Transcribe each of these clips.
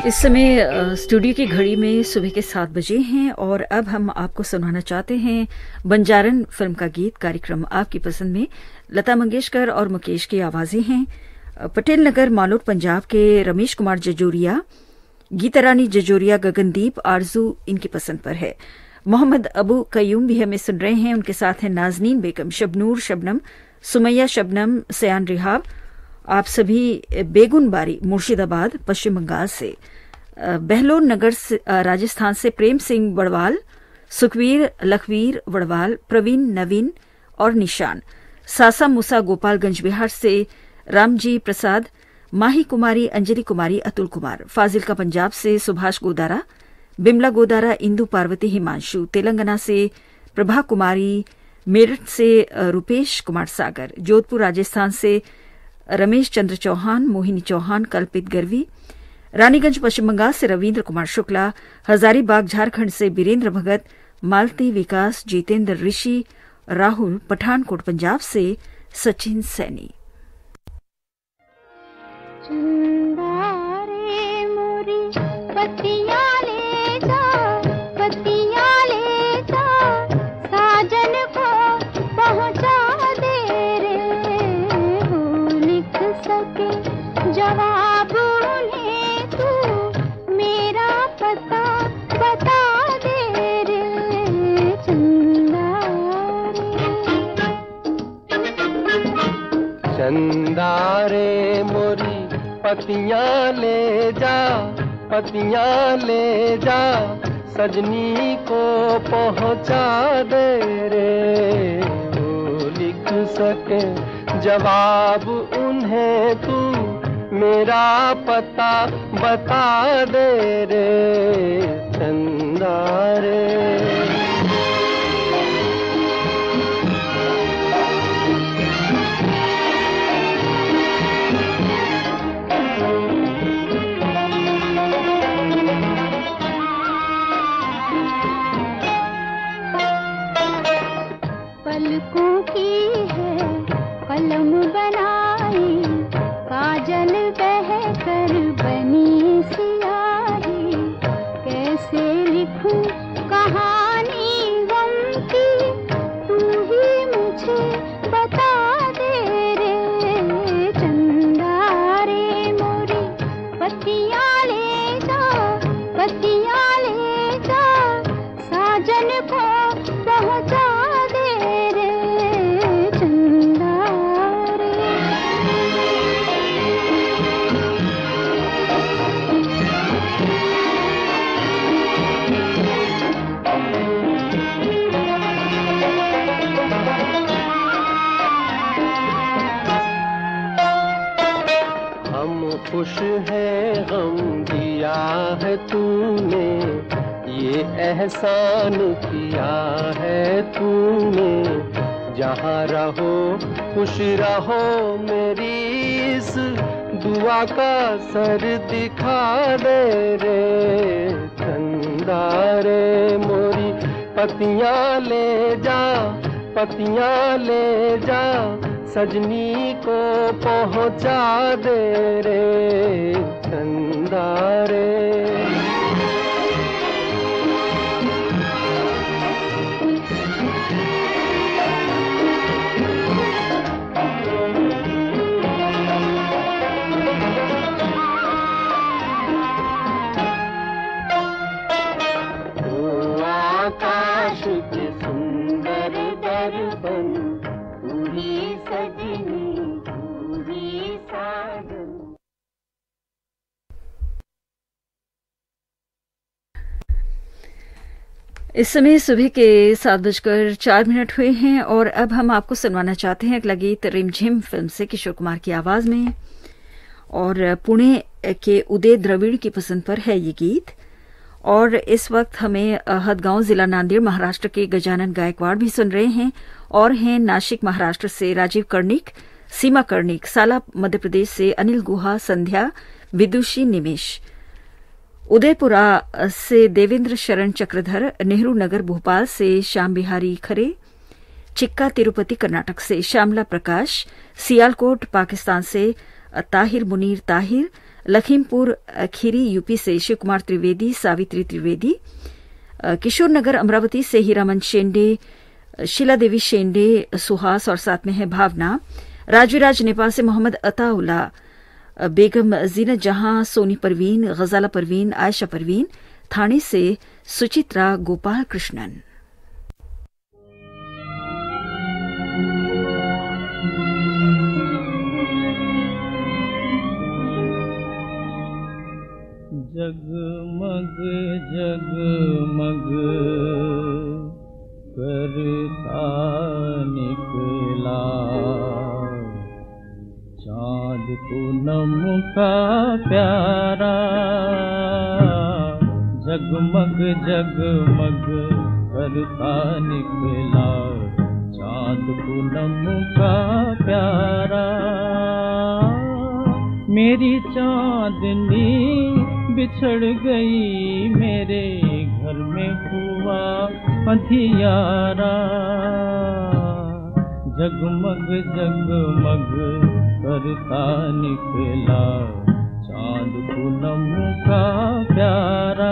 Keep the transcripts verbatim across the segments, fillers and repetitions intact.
इस समय स्टूडियो की घड़ी में सुबह के सात बजे हैं और अब हम आपको सुनाना चाहते हैं बंजारन फिल्म का गीत। कार्यक्रम आपकी पसंद में लता मंगेशकर और मुकेश की आवाजें हैं। पटेल नगर मालोट पंजाब के रमेश कुमार जजोरिया, गीता रानी जजोरिया, गगनदीप, आरजू इनकी पसंद पर है। मोहम्मद अबू कयूम भी हमें सुन रहे हैं। उनके साथ हैं नाजनीन बेगम, शबनूर शबनम, सुमैया शबनम, सयान रिहाब। आप सभी बेगुनबारी मुर्शिदाबाद पश्चिम बंगाल से, बहलोर नगर से, राजस्थान से प्रेम सिंह बड़वाल, सुखवीर लखवीर बड़वाल, प्रवीण नवीन और निशान, सासा मूसा गोपालगंज बिहार से रामजी प्रसाद, माही कुमारी, अंजलि कुमारी, अतुल कुमार, फाजिलका पंजाब से सुभाष गोदारा, बिमला गोदारा, इंदु पार्वती, हिमांशु, तेलंगाना से प्रभा कुमारी, मेरठ से रूपेश कुमार सागर, जोधपुर राजस्थान से रमेश चंद्र चौहान, मोहिनी चौहान, कल्पित गरवी, रानीगंज पश्चिम बंगाल से रविन्द्र कुमार शुक्ला, हजारीबाग झारखंड से बीरेन्द्र भगत, मालती, विकास, जितेंद्र, ऋषि, राहुल, पठानकोट पंजाब से सचिन सैनी। जवाब उन्हें तू मेरा पता बता दे रे चंदा रे। चंदा रे मोरी पतियाँ ले जा, पतियाँ ले जा, सजनी को पहुँचा दे रे। वो लिख सके जवाब उन्हें तू मेरा पता बता दे रे चंदा रे। पलकों की है कलम बनाई, काजल बह कर बनी सियाही, कैसे लिखूं कहानी गम की, तू ही मुझे बता दे रे चंदा रे। मोरी पतियाँ ले जा, पतियाँ ले जा, साजन को पहुँचा दे रे चंदा रे। खुश है गम दिया है तूने, ये एहसान किया है तूने। जहाँ रहो खुश रहो मेरी इस दुआ का सर दिखा दे रे चंदा रे। मोरी पतियाँ ले जा, पतियाँ ले जा, सजनी को पहुँचा दे रे चंदा रे। ओ आकाश के सुंदर दर्पण, पूरी सजनी पूरी साजन। इस समय सुबह के सात बजकर चार मिनट हुए हैं और अब हम आपको सुनवाना चाहते हैं अगला गीत रिमझिम फिल्म से किशोर कुमार की आवाज में। और पुणे के उदय द्रविड़ की पसंद पर है ये गीत। और इस वक्त हमें हदगांव जिला नांदेड़ महाराष्ट्र के गजानन गायकवाड़ भी सुन रहे हैं और हैं नासिक महाराष्ट्र से राजीव कर्णिक, सीमा कर्णिक, साला मध्य प्रदेश से अनिल गुहा, संध्या, विदुषी, निमेश, उदयपुरा से देवेंद्र शरण चक्रधर, नेहरू नगर भोपाल से श्याम बिहारी खरे, चिक्का तिरुपति कर्नाटक से श्यामला प्रकाश, सियालकोट पाकिस्तान से ताहिर मुनीर ताहिर, लखीमपुर खीरी यूपी से शिव कुमार त्रिवेदी, सावित्री त्रिवेदी, किशोर नगर अमरावती से हीरामन शेंडे, शीला देवी शेंडे, सुहास और साथ में है भावना। राजविराज नेपाल से मोहम्मद अताउल्ला बेगम, जीनत जहां, सोनी परवीन, गजाला परवीन, आयशा परवीन, थाने से सुचित्रा गोपाल कृष्णन। जगमग जगमग करता निकला चाँद पूनम का प्यारा, जगमग जगमग करता निकला चाँद पूनम का प्यारा। मेरी चाँदनी बिछड़ गई मेरे घर में हुआ अंधियारा, जगमग जगमग करता निकला चाँद पूनम का प्यारा।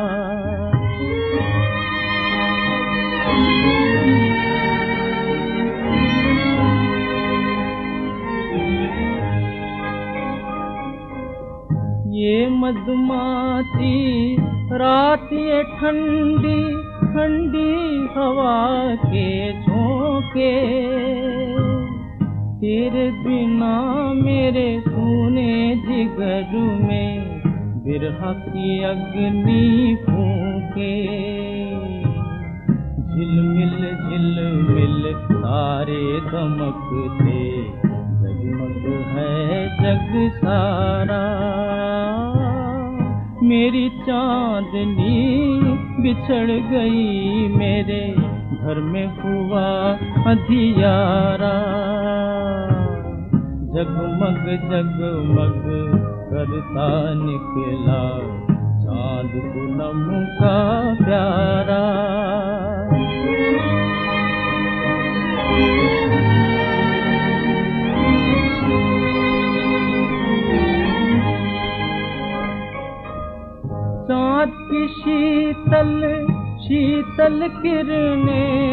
ये मधुमाती रात ये ठंडी ठंडी हवा के झोंके, तेरे बिना मेरे सूने जिगर में बिरहा की अग्नि फूंके। झिलमिल झिलमिल तारे दमकते, जगमग है जग सारा। मेरी चाँदनी बिछड़ गई मेरे घर में हुआ अंधियारा, जगमग जगमग करता निकला चाँद पूनम का प्यारा। चाँद की शीतल शीतल किरणें,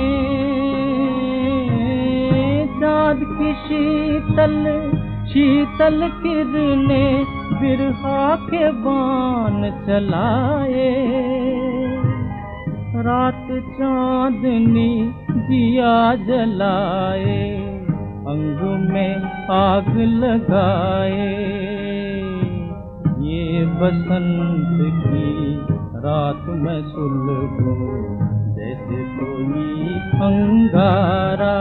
चाँद की शीतल शीतल किरणें बिरहा के बाण चलाए। रात चाँदनी दिया जलाए, अंग में आग लगाए। ये बसंत की रात में सुलगूं जैसे कोई अंगारा।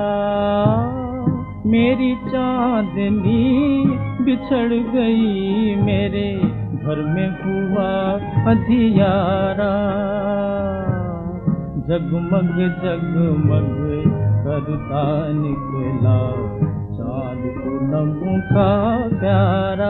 मेरी चाँदनी बिछड़ गई मेरे घर में हुआ अंधियारा, जगमग जगमग करता निकला चाँद पूनम का प्यारा।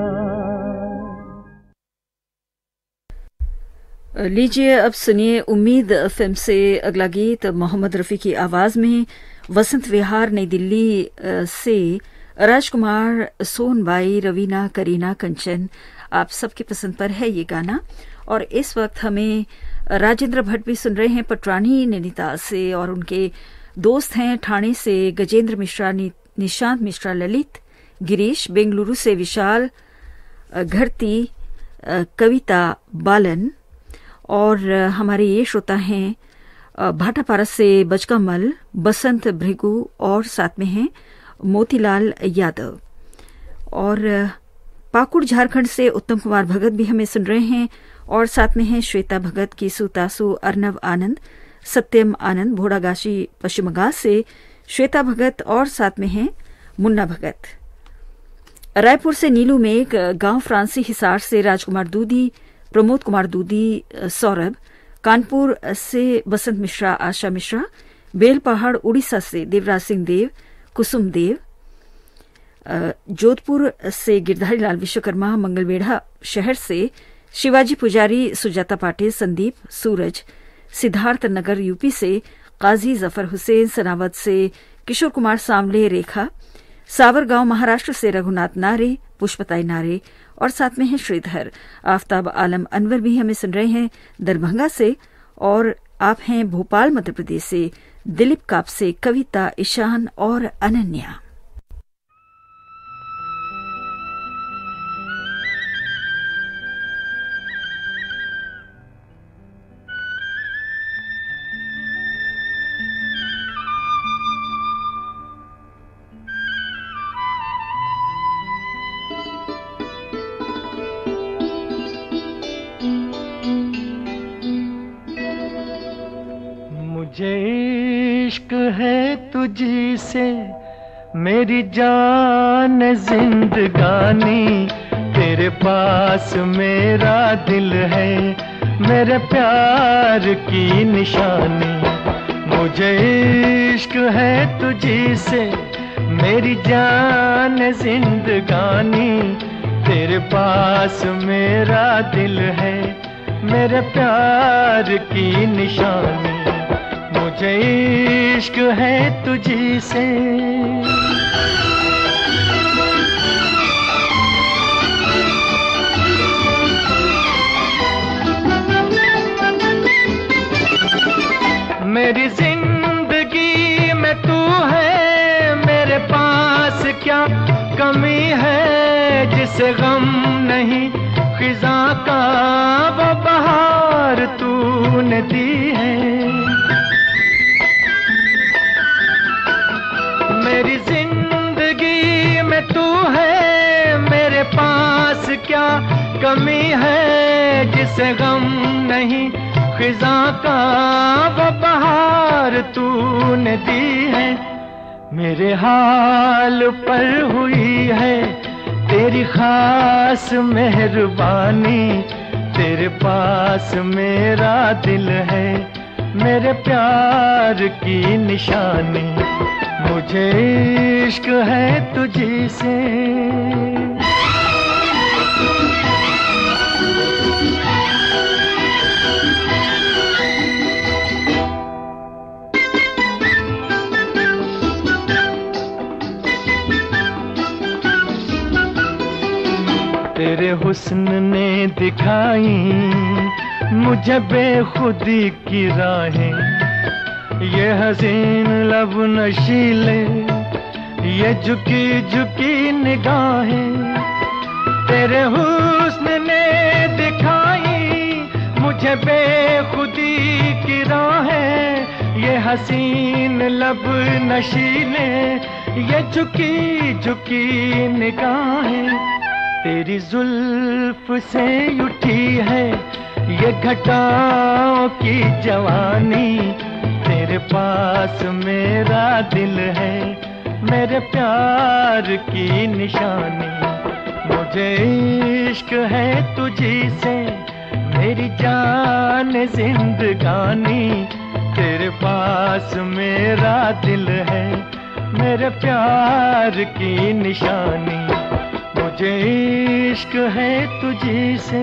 लीजिए अब सुनिए उम्मीद फिल्म से अगला गीत मोहम्मद रफी की आवाज में। वसंत विहार नई दिल्ली से राजकुमार, सोनबाई, रवीना, करीना, कंचन, आप सबकी पसंद पर है ये गाना। और इस वक्त हमें राजेंद्र भट्ट भी सुन रहे हैं पटरानी नैनीताल से, और उनके दोस्त हैं ठाणे से गजेंद्र मिश्रा, निशांत मिश्रा, ललित, गिरीश, बेंगलुरु से विशाल, घरती, कविता, बालन, और हमारे ये श्रोता हैं भाटापारा से बचकामल, बसंत भृगु, और साथ में हैं मोतीलाल यादव। और पाकुड़ झारखंड से उत्तम कुमार भगत भी हमें सुन रहे हैं, और साथ में हैं श्वेता भगत, कीसु तासु, अर्नव आनंद, सत्यम आनंद। भोड़ागाशी पश्चिम बंगाल से श्वेता भगत, और साथ में हैं मुन्ना भगत। रायपुर से नीलू मेघ, गांव फ्रांसी हिसार से राजकुमार दूधी, प्रमोद कुमार दूधी, सौरभ, कानपुर से बसंत मिश्रा, आशा मिश्रा, बेलपहाड़ उड़ीसा से देवराज सिंह देव, कुसुम देव, जोधपुर से गिरधारी लाल विश्वकर्मा, मंगलवेढ़ा शहर से शिवाजी पुजारी, सुजाता पाटिल, संदीप, सूरज, सिद्धार्थ नगर यूपी से काजी जफर हुसैन, सनावद से किशोर कुमार सांवले, रेखा, सावरगांव महाराष्ट्र से रघुनाथ नारे, पुष्पताई नारे और साथ में है श्रीधर। आफ्ताब आलम अनवर भी हमें सुन रहे हैं दरभंगा से, और आप हैं भोपाल मध्य प्रदेश से दिलीप कापसे, कविता, ईशान और अनन्या। मुझे इश्क है तुझी से मेरी जान जिंदगानी, तेरे पास मेरा दिल है मेरे प्यार की निशानी। मुझे इश्क है तुझी से मेरी जान जिंदगानी, तेरे पास मेरा दिल है मेरे प्यार की निशानी। मुझे इश्क है तुझी से। मेरी जिंदगी में तू है, मेरे पास क्या कमी है जिसे गम नहीं खिजा का वो बहार तूने दी है। मेरी जिंदगी में तू है, मेरे पास क्या कमी है जिसे गम नहीं खिजा का वो बहार तूने दी है। मेरे हाल पर हुई है तेरी खास मेहरबानी, तेरे पास मेरा दिल है मेरे प्यार की निशानी। मुझे इश्क है तुझी से। तेरे हुस्न ने दिखाई मुझे बेखुदी की राहें, ये हसीन लब नशीले, ये झुकी झुकी निगाहें। तेरे हुस्न ने दिखाई मुझे बेखुदी की राहें, ये हसीन लब नशीले, ये झुकी झुकी निगाहें। तेरी जुल्फ से उठी है ये घटाओं की जवानी, तेरे पास मेरा दिल है मेरे प्यार की निशानी। मुझे इश्क है तुझी से मेरी जान जिंदगानी, तेरे पास मेरा दिल है मेरे प्यार की निशानी। मुझे इश्क है तुझी से।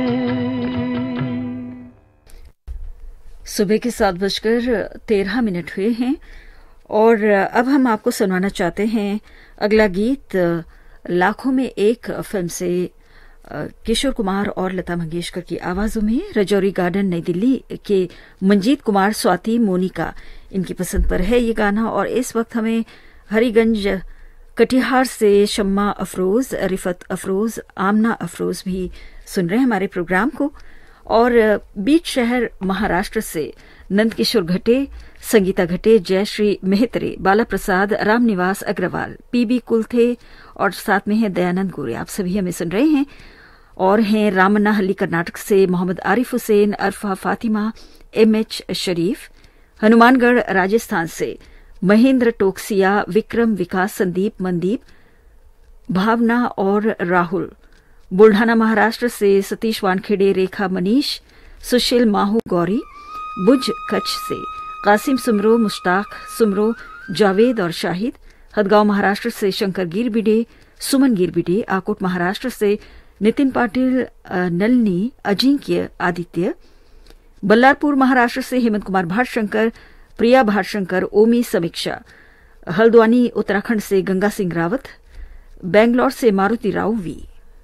सुबह के सात बजकर तेरह मिनट हुए हैं और अब हम आपको सुनाना चाहते हैं अगला गीत लाखों में एक फिल्म से किशोर कुमार और लता मंगेशकर की आवाजों में। रजौरी गार्डन नई दिल्ली के मंजीत कुमार, स्वाति, मोनिका इनकी पसंद पर है ये गाना। और इस वक्त हमें हरिगंज कटिहार से शम्मा अफरोज, रिफत अफरोज, आमना अफरोज भी सुन रहे हैं हमारे प्रोग्राम को। और बीच शहर महाराष्ट्र से नंदकिशोर घटे, संगीता घटे, जयश्री मेहतरे, बाला प्रसाद, रामनिवास अग्रवाल, पीबी कुलथे और साथ में है दयानंद गोरे, आप सभी हमें सुन रहे हैं। और हैं रामन्नाहल्ली कर्नाटक से मोहम्मद आरिफ हुसैन, अरफा फातिमा, एम एच शरीफ, हनुमानगढ़ राजस्थान से महेंद्र टोकसिया, विक्रम, विकास, संदीप, मनदीप, भावना और राहुल। बुल्ढाना महाराष्ट्र से सतीश वानखेड़े, रेखा, मनीष, सुशील, माहू, गौरी। भुज कच्छ से कासिम सुमरो, मुश्ताक सुमरो, जावेद और शाहिद। हदगांव महाराष्ट्र से शंकर गिरबिडे, सुमन गिरबिडे। आकोट महाराष्ट्र से नितिन पाटिल, नलनी, अजिंक्य, आदित्य। बल्लारपुर महाराष्ट्र से हेमंत कुमार भाटशंकर, प्रिया भाटशंकर, ओमी, समीक्षा। हल्द्वानी उत्तराखंड से गंगा सिंह रावत। बेंगलोर से मारुति राव वी।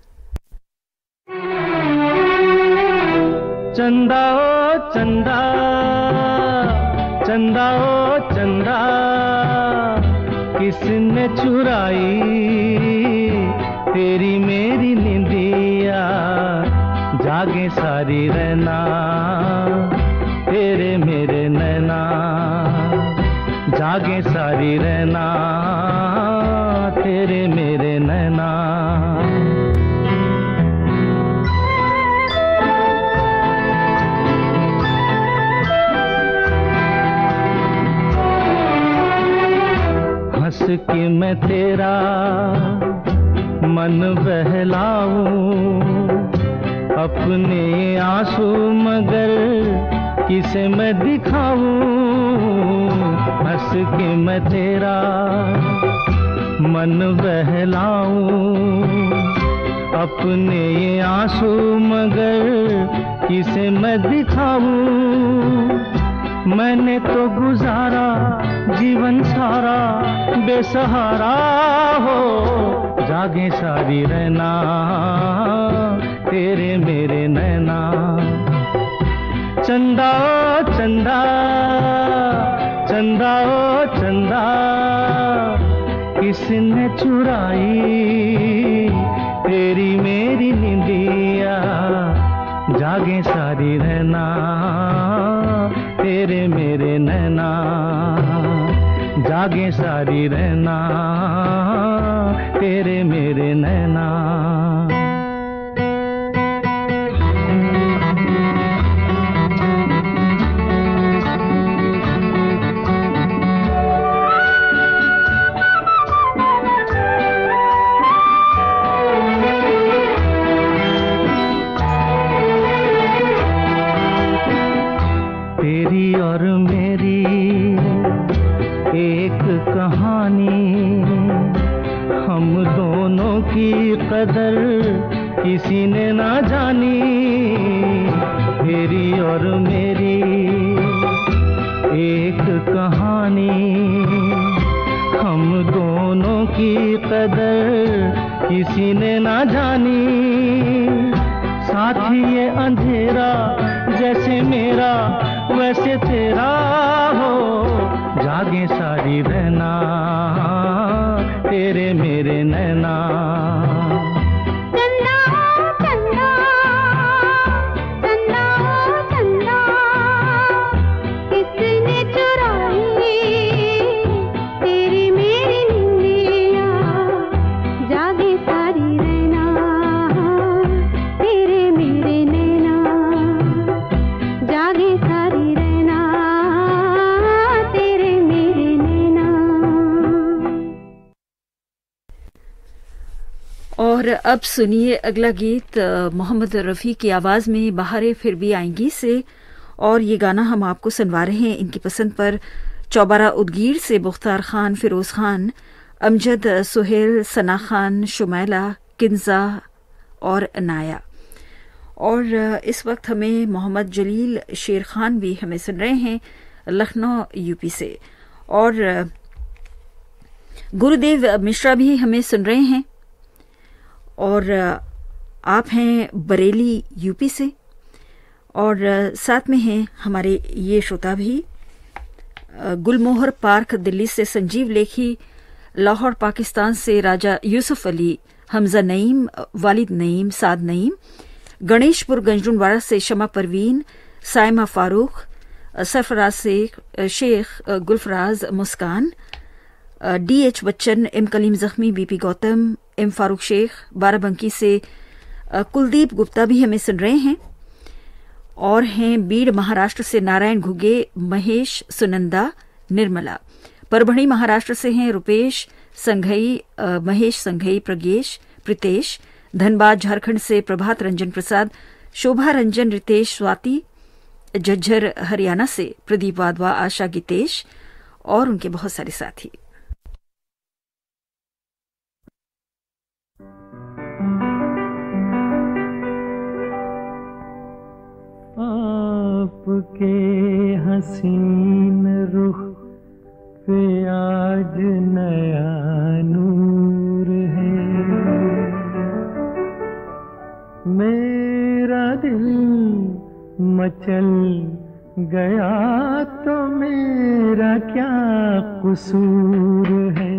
चंदा ओ चंदा, चंदा ओ चंदा, किसने चुराई तेरी मेरी निंदिया, जागे सारी रहना तेरे मेरे नैना, जागे सारी रहना तेरे मेरे नैना। हंस के मैं तेरा मन बहलाऊं, अपने आंसू मगर किसे मैं दिखाऊं, हंस के मैं तेरा मन बहलाऊं, अपने ये आंसू मगर किसे मैं दिखाऊं। मैंने तो गुजारा जीवन सारा बेसहारा हो, जागे सारी रहना तेरे मेरे नैना। चंदा ओ चंदा, चंदा ओ चंदा, किसने चुराई तेरी मेरी निंदिया, जागे सारी रहना तेरे मेरे नैना, जागे सारी रहना तेरे मेरे नैना। तेरी और मेरी एक कहानी, हम दोनों की कदर किसी ने ना जानी। तेरी और मेरी एक कहानी, हम दोनों की कदर किसी ने ना जानी। साथ ही ये अंधेरा जैसे मेरा वैसे तेरा हो, जागे सारी रहना तेरे मेरे नैना। चंदा चंदा, चंदा चंदा, किसने चुराई तेरी मेरी निंदिया, जागे सारी रहना तेरे मेरे नैना, जागे सारी रहना तेरे मेरे नैना। और अब सुनिए अगला गीत मोहम्मद रफ़ी की आवाज़ में बहारें फिर भी आएंगी से, और ये गाना हम आपको सुनवा रहे हैं इनकी पसंद पर चौबारा उदगीर से मुख्तार खान, फिरोज खान, अमजद, सुहेल, सना खान, शुमैला, किंजा और नाया। और इस वक्त हमें मोहम्मद जलील शेर खान भी हमें सुन रहे हैं लखनऊ यूपी से, और गुरुदेव मिश्रा भी हमें सुन रहे हैं, और आप हैं बरेली यूपी से, और साथ में हैं हमारे ये श्रोता भी गुलमोहर पार्क दिल्ली से संजीव लेखी, लाहौर पाकिस्तान से राजा यूसुफ अली, हमजा नईम, वालिद नईम, साद नईम, गणेशपुर गंजरुनवाड़ा से शमा परवीन, साइमा फारूक, सरफराज से Sheikh Gulfaraz Muskan, D H Bachchan, M Kaleem Zakhmi, BP Gautam, M Farooq Sheikh, Barabanki से कुलदीप गुप्ता भी हमें सुन रहे हैं, और हैं बीड़ महाराष्ट्र से नारायण घुगे, महेश, सुनंदा, निर्मला। परभणी महाराष्ट्र से हैं रुपेश संघई, महेश संघई, प्रगेश, प्रितेश। धनबाद झारखंड से प्रभात रंजन प्रसाद, शोभा रंजन, रितेश, स्वाति। झज्जर हरियाणा से प्रदीप वाधवा, आशा, गितेश और उनके बहुत सारे साथी। आपके हसीन रुख पे आज नया नूर है, मचल गया तो मेरा क्या कसूर है,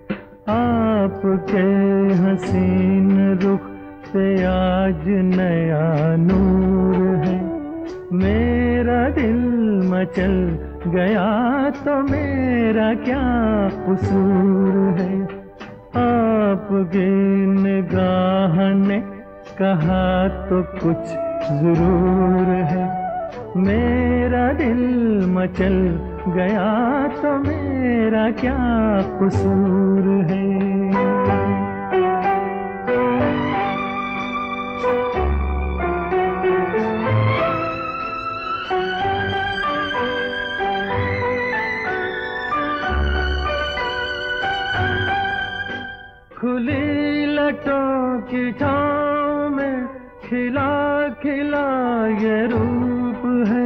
आपके हसीन रुख पे आज नया नूर है। मेरा दिल मचल गया तो मेरा क्या कसूर है, आपकी निगाह ने कहा तो कुछ जरूर है। मेरा दिल मचल गया तो मेरा क्या कसूर है। खुली लटों की छाँव में खिला खिला ये रूप है,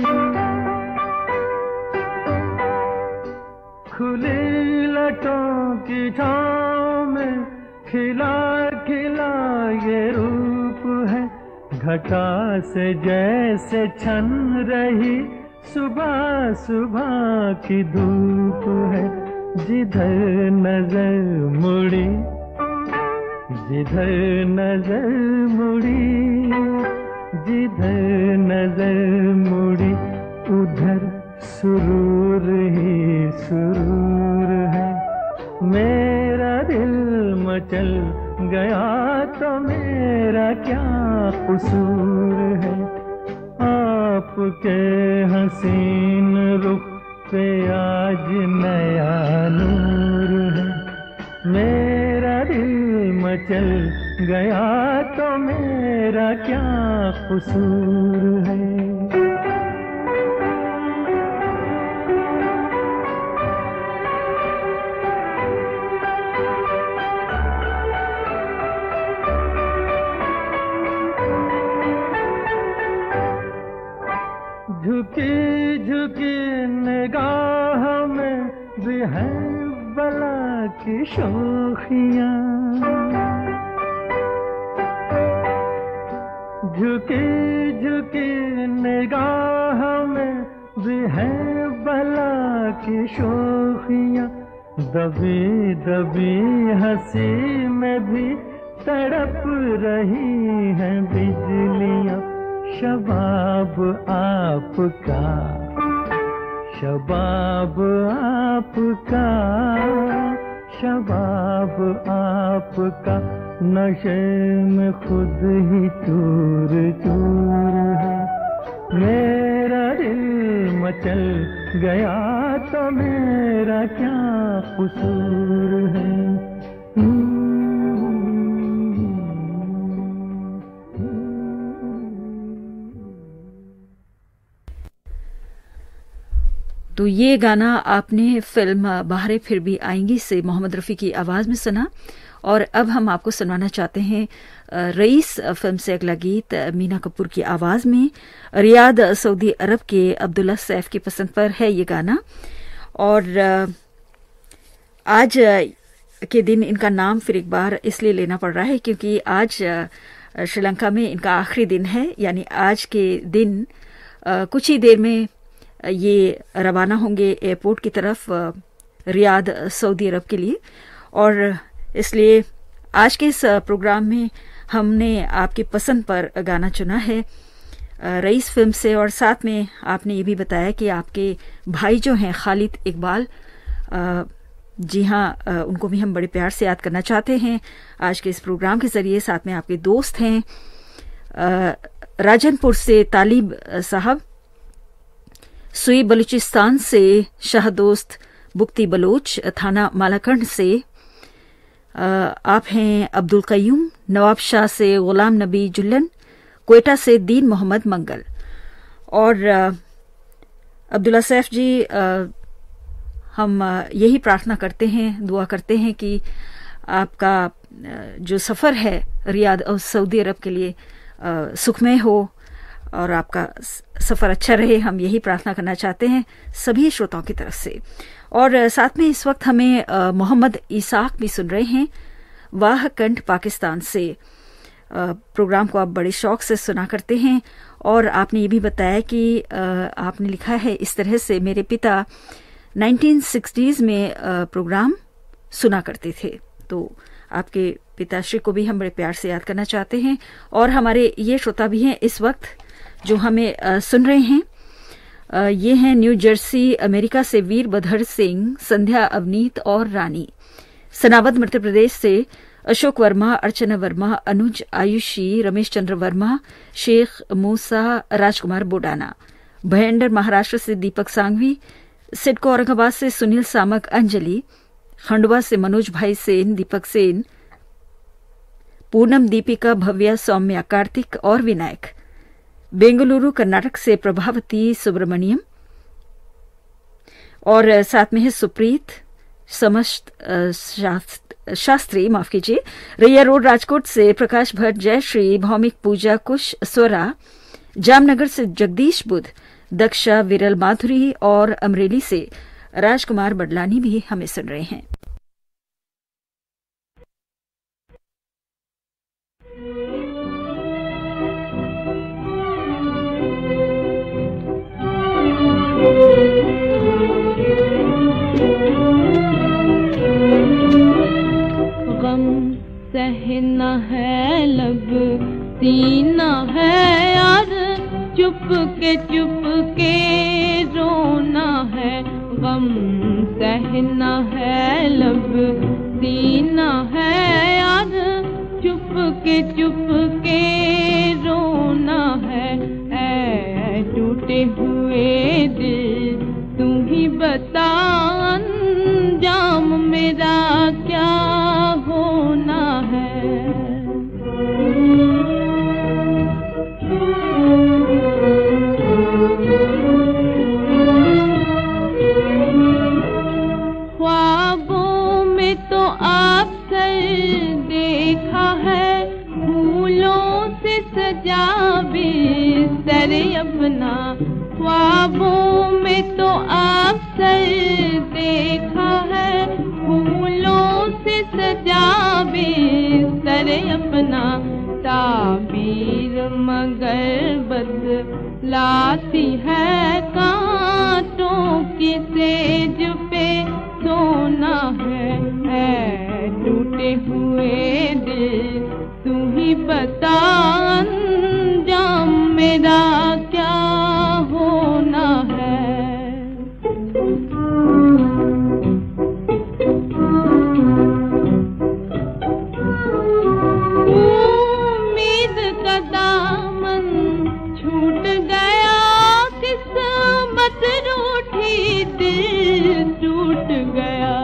खुली लटों की छाँव में खिला खिला ये रूप है। घटा से जैसे छन रही सुबह सुबह की धूप है। जिधर नजर मुड़ी जिधर नजर मुड़ी जिधर नजर मुड़ी उधर सुरूर ही सुरूर है। मेरा दिल मचल गया तो मेरा क्या कसूर है, आपके हसीन रुख पे आज नया नूर है। मेरा दिल मचल गया तो मेरा क्या कसूर है। झुकी झुकी निगाह में भी है बला की शोखियाँ, झुकी झुकी निगाह में भी है बला की शोखियाँ। दबी दबी हंसी में भी तड़प रही हैं बिजलियाँ। शबाब आपका शबाब आपका शबाब आपका नशे में खुद ही चूर चूर है। मेरा दिल मचल गया तो मेरा क्या कसूर है। तो ये गाना आपने फिल्म बहारें फिर भी आएंगी से मोहम्मद रफ़ी की आवाज़ में सुना। और अब हम आपको सुनवाना चाहते हैं रईस फिल्म से अगला गीत मीना कपूर की आवाज़ में। रियाद सऊदी अरब के अब्दुल्ला सैफ की पसंद पर है ये गाना। और आज के दिन इनका नाम फिर एक बार इसलिए लेना पड़ रहा है क्योंकि आज श्रीलंका में इनका आखिरी दिन है, यानी आज के दिन कुछ ही देर में ये रवाना होंगे एयरपोर्ट की तरफ रियाद सऊदी अरब के लिए। और इसलिए आज के इस प्रोग्राम में हमने आपकी पसंद पर गाना चुना है रईस फिल्म से। और साथ में आपने ये भी बताया कि आपके भाई जो हैं खालिद इकबाल, जी हाँ, उनको भी हम बड़े प्यार से याद करना चाहते हैं आज के इस प्रोग्राम के जरिए। साथ में आपके दोस्त हैं राजनपुर से तालिब साहब, सुई बलूचिस्तान से शाहदोस्त बुक्ति बलोच, थाना मालाकंड से आप हैं अब्दुल कयूम, नवाबशाह से गुलाम नबी जुल्लन, क्वेटा से दीन मोहम्मद मंगल। और अब्दुल्ला सैफ जी, हम यही प्रार्थना करते हैं, दुआ करते हैं कि आपका जो सफ़र है रियाद और सऊदी अरब के लिए सुखमय हो और आपका सफ़र अच्छा रहे। हम यही प्रार्थना करना चाहते हैं सभी श्रोताओं की तरफ से। और साथ में इस वक्त हमें मोहम्मद इसाक भी सुन रहे हैं वाह कंठ पाकिस्तान से। प्रोग्राम को आप बड़े शौक से सुना करते हैं और आपने ये भी बताया कि आपने लिखा है इस तरह से, मेरे पिता नाइनटीन सिक्सटीज़ में प्रोग्राम सुना करते थे। तो आपके पिताश्री को भी हम बड़े प्यार से याद करना चाहते हैं और हमारे ये श्रोता भी हैं इस वक्त जो हमें सुन रहे हैं। ये हैं न्यू जर्सी अमेरिका से वीरभद्र सिंह, संध्या, अवनीत और रानी। सनावद मध्य प्रदेश से अशोक वर्मा, अर्चना वर्मा, अनुज, आयुषी, रमेश चंद्र वर्मा, शेख मूसा, राजकुमार बोडाना। भयंडर महाराष्ट्र से दीपक सांघवी, सिडको औरंगाबाद से सुनील सामक, अंजलि, खंडवा से मनोज भाई सेन, दीपक सेन, पूनम, दीपिका, भव्या, सौम्या, कार्तिक और विनायक। बेंगलुरु कर्नाटक से प्रभावती सुब्रमण्यम और साथ में है सुप्रीत समस्त शास्त्री, माफ कीजिए। रैया रोड राजकोट से प्रकाश भट्ट, जयश्री, भौमिक, पूजा, कुश, स्वरा। जामनगर से जगदीश बुध, दक्षा, विरल, माधुरी और अमरेली से राजकुमार बडलानी भी हमें सुन रहे हैं। गम सहना है, लब सीना है यार, चुप के चुप के रोना है। गम सहना है, लब सीना है यार, चुप के चुप के रोना है। ऐ टूटे हुए दिल तू ही बता, अंजाम मेरा क्या होना है। ख्वाबों में तो आप सर देखा है, फूलों से सजा बिस्तर अपना। ख्वाबों में तो आप सर देखा है, फूलों से सजा बिस्तर अपना। ताबीर मगर बदलाती है, कांटों की सेज पे सोना है। ऐ टूटे हुए दिल तू ही बता, अंजाम मेरा क्या होना है। उम्मीद का दामन छूट गया, किस्मत रूठी, दिल टूट गया।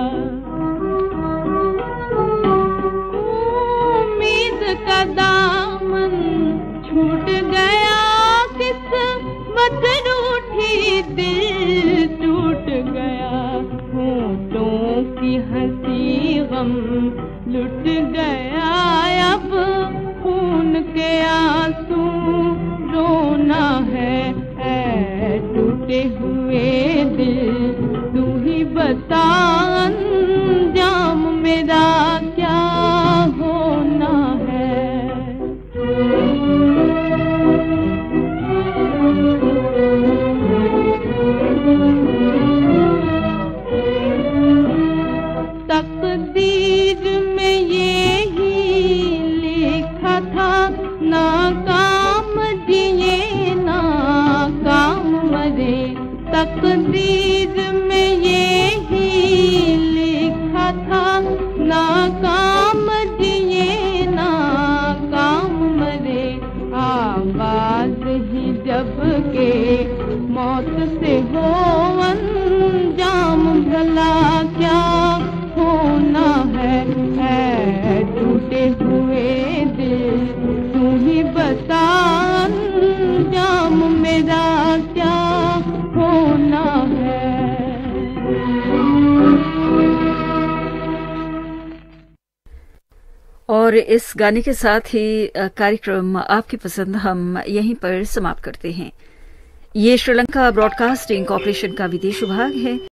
उम्मीद का दामन छूट गया, किस्मत रूठी, दिल टूट गया। होठों की हंसी गम लुट गया, अब खून के आंसू रोना है। ऐ टूटे हुए दिल तू ही बता, अंजाम मेरा क्या होना है। तकदीर में ये ही लिखा था, नाकाम जिए नाकाम मरे। तकदीर में ये ही लिखा था, नाकाम जिए नाकाम मरे। आगाज ही जब के मौत से हो, अंजाम भला क्या होना है। ऐ टूटे हुए दिल तू ही बता, अंजाम मेरा क्या होना है। और इस गाने के साथ ही कार्यक्रम आपकी पसंद हम यहीं पर समाप्त करते हैं। ये श्रीलंका ब्रॉडकास्टिंग कॉर्पोरेशन का विदेश विभाग है।